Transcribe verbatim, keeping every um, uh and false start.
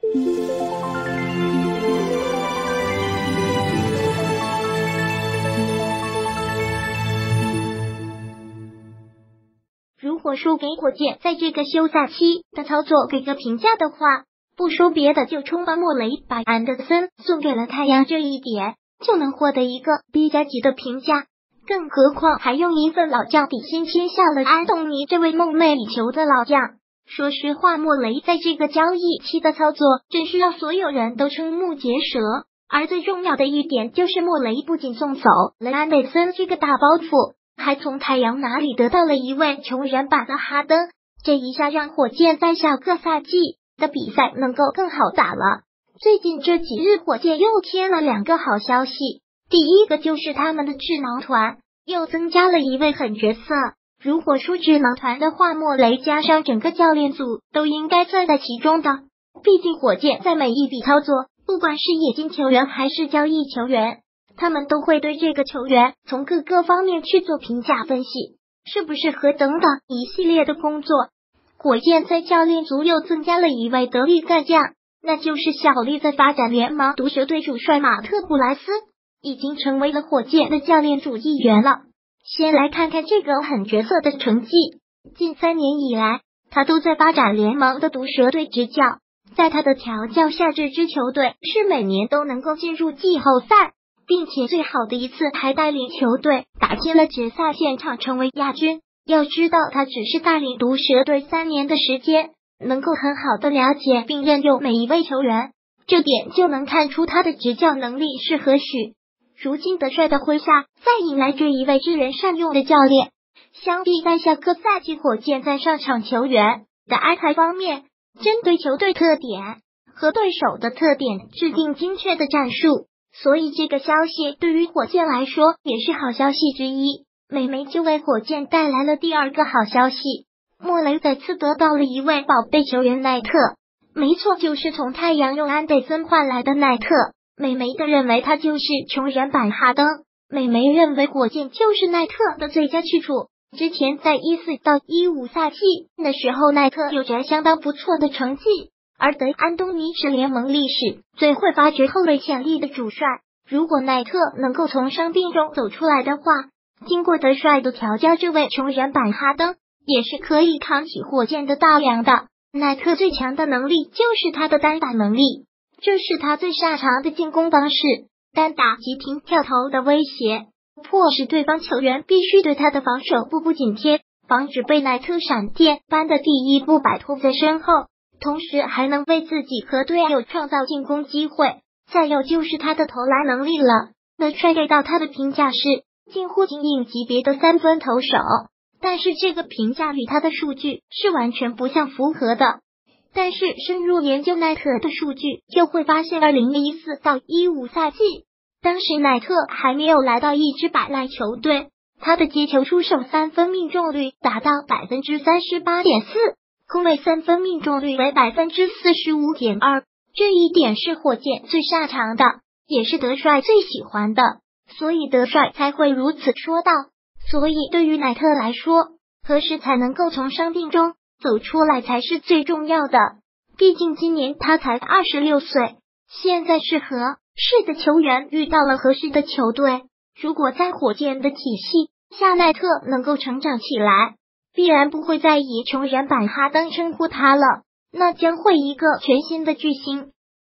如果说给火箭在这个休赛期的操作给个评价的话，不说别的，就冲把莫雷把安德森送给了太阳这一点，就能获得一个 B 加级的评价。更何况还用一份老将底薪签下了安东尼这位梦寐以求的老将。说实话，莫雷在这个交易期的操作真是让所有人都瞠目结舌。而最重要的一点就是莫雷不仅送走了安德森这个大包袱，还从太阳那里得到了一位穷人版的哈登，这一下让火箭在下个赛季的比赛能够更好打了。最近这几日，火箭又添了两个好消息，第一个就是他们的智囊团又增加了一位狠角色。如果说智囊团的话，莫雷加上整个教练组都应该算在其中的。毕竟火箭在每一笔操作，不管是引进球员还是交易球员，他们都会对这个球员从各个方面去做评价分析，适不适合等等一系列的工作。火箭在教练组又增加了一位得力干将，那就是效力在发展联盟毒蛇队主帅马特布莱斯，已经成为了火箭的教练组一员了。先来看看这个狠角色的成绩，近三年以来，他都在发展联盟的毒蛇队执教，在他的调教下，这支球队是每年都能够进入季后赛，并且最好的一次还带领球队打进了决赛现场，成为亚军。要知道，他只是带领毒蛇队三年的时间，能够很好的了解并任用每一位球员，这点就能看出他的执教能力是何许。如今德帅的麾下再引来这一位知人善用的教练，相比在下个赛季火箭在上场球员的安排方面，针对球队特点和对手的特点制定精确的战术，所以这个消息对于火箭来说也是好消息之一。美媒就为火箭带来了第二个好消息，莫雷再次得到了一位宝贝球员奈特，没错，就是从太阳用安德森换来的奈特。美媒的认为他就是穷人版哈登，美媒认为火箭就是奈特的最佳去处。之前在十四到十五赛季的时候，奈特有着相当不错的成绩，而德安东尼是联盟历史最会发掘后卫潜力的主帅。如果奈特能够从伤病中走出来的话，经过德帅的调教，这位穷人版哈登也是可以扛起火箭的大梁的。奈特最强的能力就是他的单打能力，这是他最擅长的进攻方式，单打急停跳投的威胁，迫使对方球员必须对他的防守步步紧贴，防止被奈特闪电般的第一步摆脱在身后，同时还能为自己和队友创造进攻机会。再有就是他的投篮能力了，德帅给到他的评价是近乎精英级别的三分投手，但是这个评价与他的数据是完全不相符合的。但是深入研究奈特的数据，就会发现二零一四到十五赛季，当时奈特还没有来到一支摆烂球队，他的接球出手三分命中率达到 百分之三十八点四， 空位三分命中率为 百分之四十五点二， 这一点是火箭最擅长的，也是德帅最喜欢的，所以德帅才会如此说道。所以对于奈特来说，何时才能够从伤病中走出来才是最重要的，毕竟今年他才二十六岁，现在是合适的球员遇到了合适的球队，如果在火箭的体系下奈特能够成长起来，必然不会再以穷人版哈登称呼他了，那将会一个全新的巨星。